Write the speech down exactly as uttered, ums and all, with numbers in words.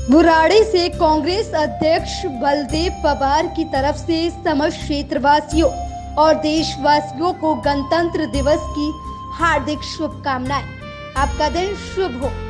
बुराड़ी से कांग्रेस अध्यक्ष बलदेव पवार की तरफ से समस्त क्षेत्रवासियों और देशवासियों को गणतंत्र दिवस की हार्दिक शुभकामनाएं। आपका दिन शुभ हो।